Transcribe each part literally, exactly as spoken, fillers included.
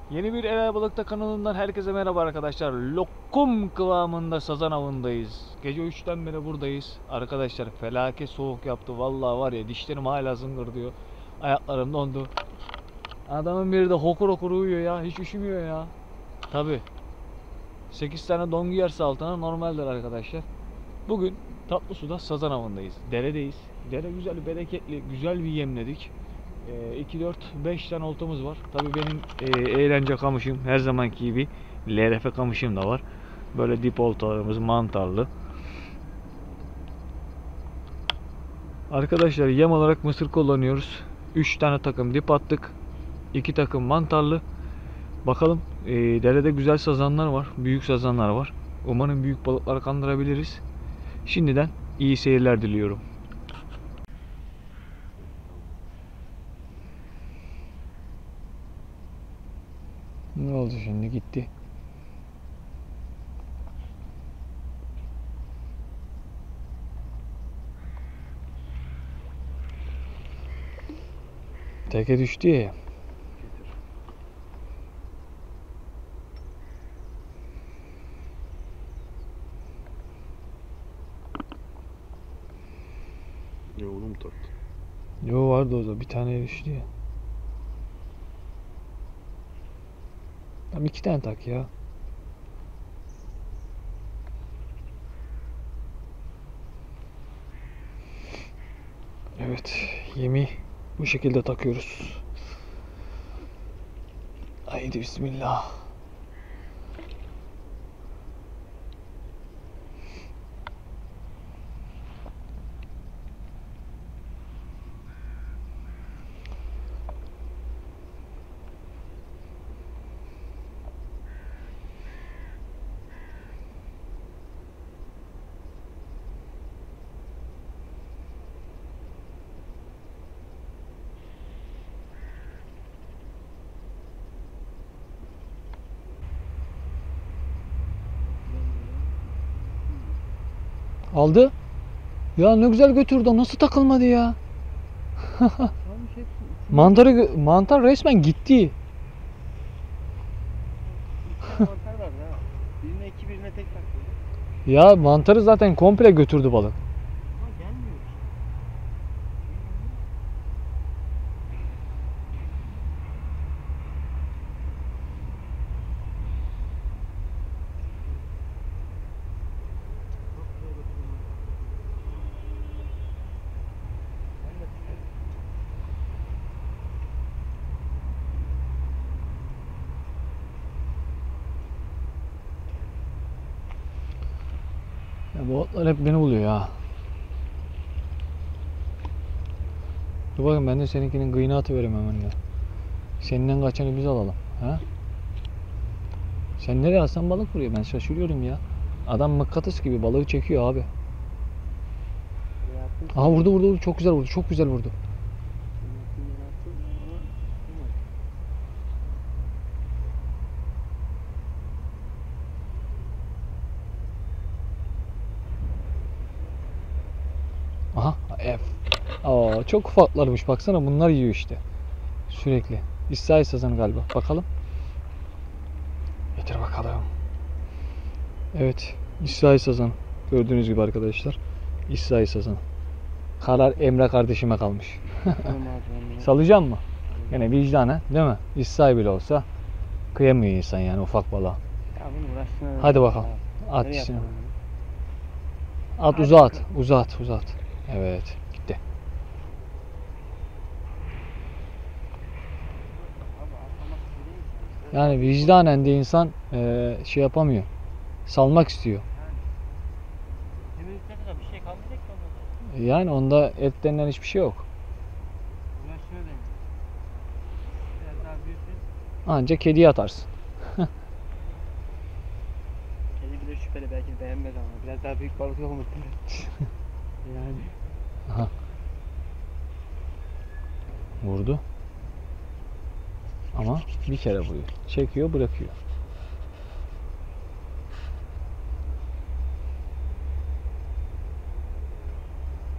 Yeni bir Eray Balıkta kanalından herkese merhaba arkadaşlar. Lokum kıvamında sazan avındayız. Gece üçten beri buradayız. Arkadaşlar felaket soğuk yaptı. Vallahi var ya, dişlerim hala zıngır diyor. Ayaklarım dondu. Adamın biri de hokur hokur uyuyor ya. Hiç üşümüyor ya. Tabi sekiz tane don giyerse altına normaldir arkadaşlar. Bugün Tatlısu'da sazan avındayız. Deredeyiz. Dere güzel, bereketli, güzel bir yemledik. iki dört beş tane oltamız var. Tabii benim e, eğlence kamışım her zamanki gibi L R F kamışım da var. Böyle dip oltalarımız mantarlı. Arkadaşlar yem olarak mısır kullanıyoruz. üç tane takım dip attık. iki takım mantarlı. Bakalım, e, derede güzel sazanlar var. Büyük sazanlar var. Umarım büyük balıkları kandırabiliriz. Şimdiden iyi seyirler diliyorum. Ne oldu şimdi, gitti. Teke düştü ya. Ya onu mu taktın? Yo, vardı o da bir tane düştü ya. Tam iki tane tak ya. Evet, yemi bu şekilde takıyoruz. Haydi bismillah. Aldı. Ya ne güzel götürdü. Nasıl takılmadı ya? Mantarı mantar resmen gitti. Mantar var ha. Birine iki, birine tek takıyor. Ya mantarı zaten komple götürdü balık. Ama gelmiyor. Ya bu otlar hep beni buluyor ya. Dur bakayım, ben de seninkinin kıyını atıvereyim hemen ya. Seninden kaçanı biz alalım. Ha? Sen nereye alsan balık vuruyor. Ben şaşırıyorum ya. Adam mıknatıs gibi balığı çekiyor abi. Aha, vurdu vurdu vurdu. Çok güzel vurdu. Çok güzel vurdu. Aha, F. Aa, çok ufaklarmış. Baksana, bunlar yiyor işte. Sürekli. İsrail sazanı galiba. Bakalım. Getir bakalım. Evet. İsrail sazanı. Gördüğünüz gibi arkadaşlar. İsrail sazanı. Karar Emre kardeşime kalmış. Salacağım mı? Yine vicdana, değil mi? İsrail bile olsa kıyamıyor insan yani ufak balığa. Ya bunu uğraşsana. Hadi bakalım. At Nereye içine. atalım At, Hadi uzağa at. bakalım. Uzağa at. Uzağa at. Evet. Gitti. Yani vicdanen de insan eee, şey yapamıyor. Salmak istiyor. Temizlikte de bir şey kalmayacak ki onda da. Yani onda et denilen hiçbir şey yok. Uğraşsana deniyor. Biraz daha büyüsün. Anca kediye atarsın. Kedi bile şüpheli, belki de beğenmez ama. Biraz daha büyük balık yok mu? Yani. Aha. Vurdu. Ama bir kere vuruyor. Çekiyor, bırakıyor.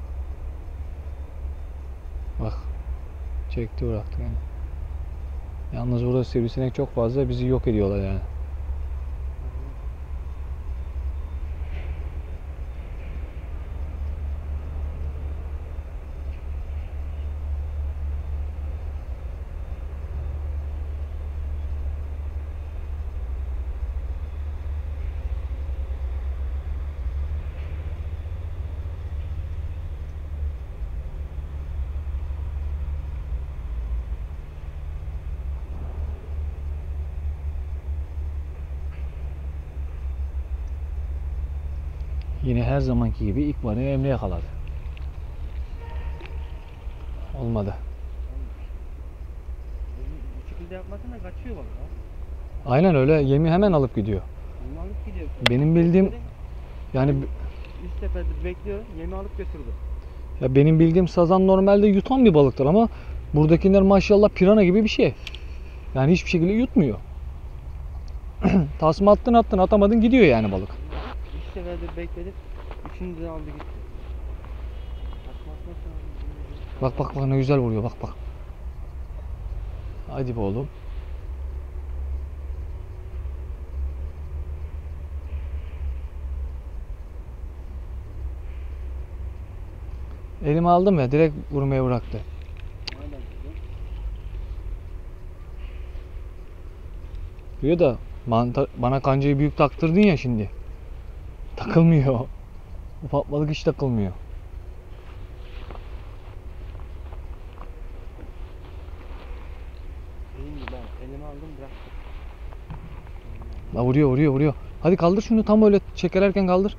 Bak. Çekti, bıraktı yani. Yalnız burada sivrisinek çok fazla, bizi yok ediyorlar yani. Yine her zamanki gibi ilk balığı Emre yakaladı. Olmadı. Bu şekilde yapmasın da kaçıyor balık ha. Aynen öyle, yemi hemen alıp gidiyor. Yemi alıp gidiyor. Benim bildiğim yani Üst seferde bekliyor, yemi alıp götürdü. ya benim bildiğim sazan normalde yutan bir balıktır ama buradakiler maşallah pirana gibi bir şey. Yani hiçbir şekilde yutmuyor. Tasma attın attın atamadın gidiyor yani balık. Üst seferde bekledik, üçüncü de aldı gitti. Atma atma atma. Bak bak bak ne güzel vuruyor, bak bak. Hadi be oğlum. Elime aldım ya, direkt vurmaya bıraktı. Aynen dedim. Diyor da manta, bana kancayı büyük taktırdın ya şimdi. Takılmıyor. Ufak balık hiç takılmıyor. Dediğim gibi ben elime aldım bıraktım. La vuruyor vuruyor vuruyor. Hadi kaldır şunu, tam öyle çekererken kaldır.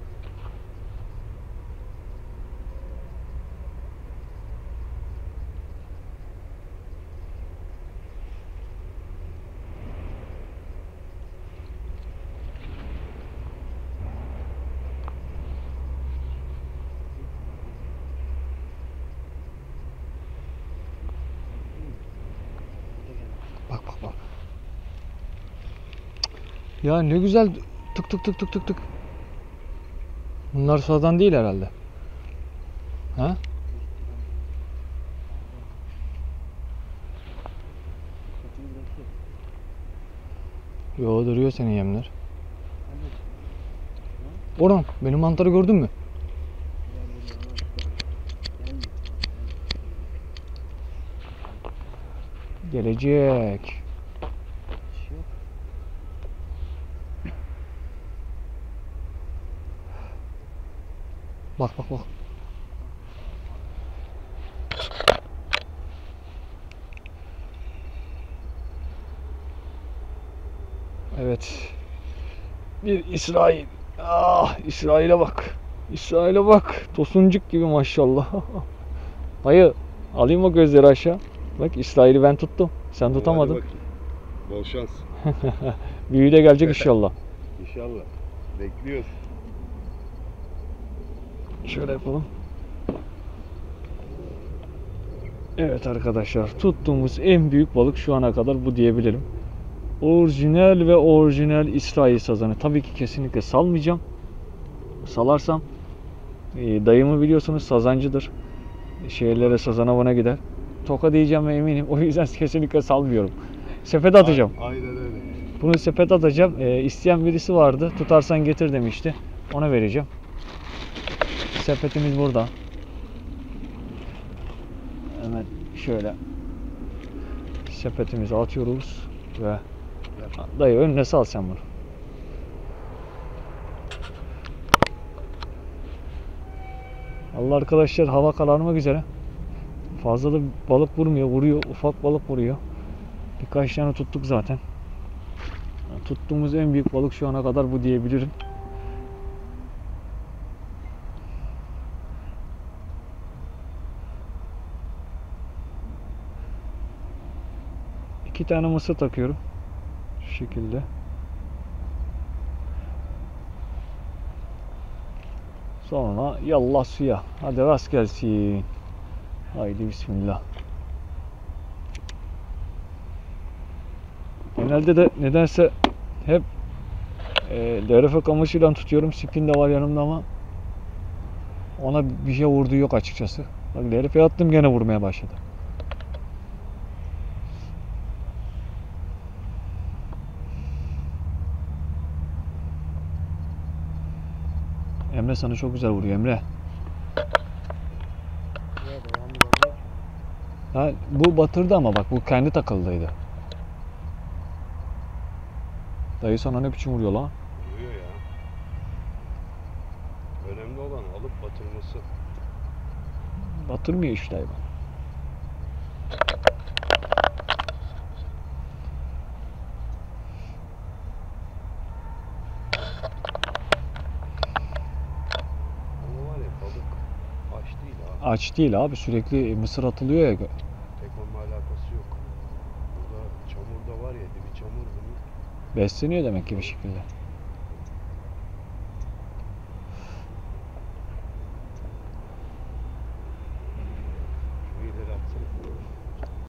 Bak bak bak. Ya ne güzel tık tık tık tık tık tık. Bunlar sıradan değil herhalde. Ha? Yo, duruyor senin yemler. Orhan, benim mantarı gördün mü? Gelecek. Bak bak bak. Evet. Bir İsrail. Ah, İsrail'e bak. İsrail'e bak. Tosuncuk gibi maşallah. Dayı, alayım o gözleri aşağı. Bak, İsrail'i ben tuttum. Sen tutamadın. Hadi bakayım. Bol şans. Büyüğü de gelecek inşallah. İnşallah. Bekliyoruz. Şöyle yapalım. Evet arkadaşlar, tuttuğumuz en büyük balık şu ana kadar bu diyebilirim. Orijinal ve orijinal İsrail sazanı. Tabii ki kesinlikle salmayacağım. Salarsam e, dayımı biliyorsunuz, sazancıdır. Şehirlere sazan avına gider. Toka diyeceğim ve eminim. O yüzden kesinlikle salmıyorum. Sepete atacağım. Aynen öyle. Bunu sepete atacağım. E, isteyen birisi vardı. Tutarsan getir demişti. Ona vereceğim. Sepetimiz burada. Hemen şöyle sepetimizi atıyoruz ve dayı önüne sal sen bunu. Allah arkadaşlar, hava kararmak üzere. Fazla da balık vurmuyor, vuruyor, ufak balık vuruyor. Birkaç tane tuttuk zaten. Tuttuğumuz en büyük balık şu ana kadar bu diyebilirim. İki tane mısır takıyorum. Şu şekilde. Sonra yallah suya. Hadi rast gelsin. Haydi bismillah. Genelde de nedense hep e, L R F kamışıyla tutuyorum. Spin de var yanımda ama ona bir şey vurduğu yok açıkçası. Bak, L R F'ye attım, gene vurmaya başladı. Emre sana çok güzel vuruyor Emre. Ya devamlı gelmiyor ki. Ha, bu batırdı ama bak bu kendi takıldıydı. Dayı sana ne biçim vuruyor lan? Vuruyor ya. Önemli olan alıp batırması. Batırmıyor işte hayvan. Ama var ya balık aç değil ha. Aç değil abi, sürekli mısır atılıyor ya. Tek onunla alakası yok. Burada çamurda var ya, dibi çamur bunun. Besleniyor demek ki bir şekilde.